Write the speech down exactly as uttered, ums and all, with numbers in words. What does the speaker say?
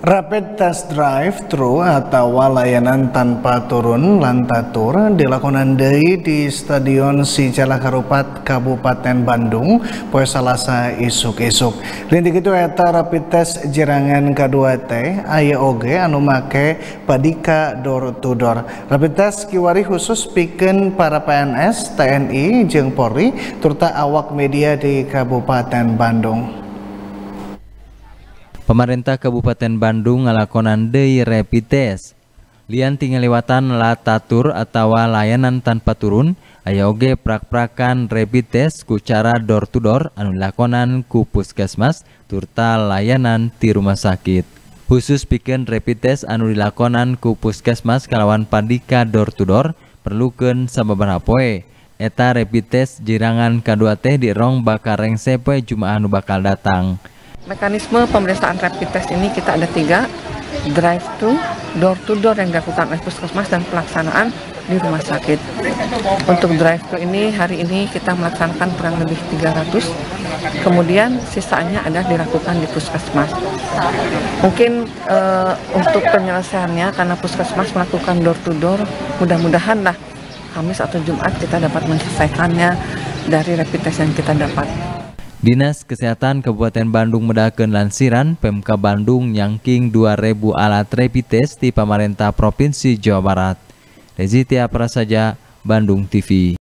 Rapid Test Drive-Thru atau layanan tanpa turun lantatur dilakukan deui di Stadion Sijala Harupat Kabupaten Bandung poe Salasa isuk-isuk. Lintih kitu eta rapid test jirangan kadua teh aya oge anu make padika door to door. Rapid test kiwari khusus pikeun para P N S, T N I jeung Polri turta awak media di Kabupaten Bandung. Pemerintah Kabupaten Bandung ngalakonan deui rapid test. Lian tinggal lewatan latatur atau layanan tanpa turun, aya oge prak-prakan rapid test ku cara door to door anu dilakonan ku puskesmas turta layanan ti rumah sakit. Khusus pikeun rapid test anu dilakonan ku puskesmas kalawan padika door to door perlukeun sababaraha poe. Eta rapid test jirangan kadua teh di rong bakarengse poe Jumaah anu bakal datang. Mekanisme pemeriksaan rapid test ini kita ada tiga, drive thru, door to door yang dilakukan oleh puskesmas dan pelaksanaan di rumah sakit. Untuk drive thru ini hari ini kita melaksanakan kurang lebih tiga ratus, kemudian sisanya ada dilakukan di puskesmas. Mungkin uh, untuk penyelesaiannya karena puskesmas melakukan door to door, mudah-mudahan lah Kamis atau Jumat kita dapat menyelesaikannya dari rapid test yang kita dapat. Dinas Kesehatan Kabupaten Bandung medakeun lansiran Pemka Bandung nyangking dua ribu alat rapid test di pamarentah Provinsi Jawa Barat. Rezi Tia Prasaja, Bandung T V.